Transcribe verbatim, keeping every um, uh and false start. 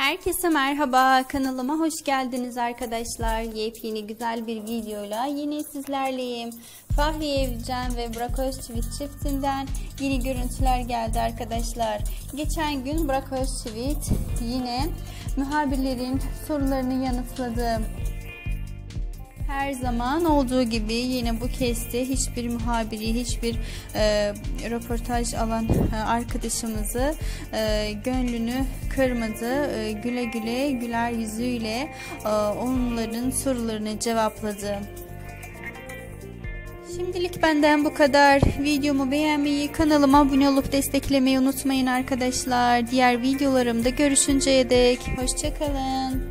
Herkese merhaba, kanalıma hoş geldiniz arkadaşlar. Yepyeni güzel bir videoyla yine sizlerleyim. Fahriye Evcen ve Burak Özçivit çiftinden yeni görüntüler geldi arkadaşlar. Geçen gün Burak Özçivit yine muhabirlerin sorularını yanıtladı. Her zaman olduğu gibi yine bu kez de hiçbir muhabiri, hiçbir e, röportaj alan e, arkadaşımızı e, gönlünü kırmadı. E, güle güle güler yüzüyle e, onların sorularını cevapladı. Şimdilik benden bu kadar. Videomu beğenmeyi, kanalıma abone olup desteklemeyi unutmayın arkadaşlar. Diğer videolarımda görüşünceye dek hoşça kalın.